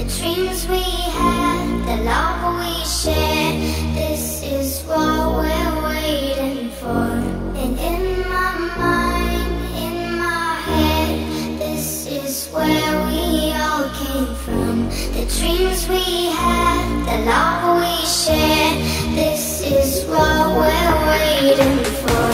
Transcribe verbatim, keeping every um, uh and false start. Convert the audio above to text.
the dreams we had, the love we shared. This is what we're waiting for. And in my mind, in my head, this is where we all came from. The dreams we had, the love we shared. This is what we're waiting for.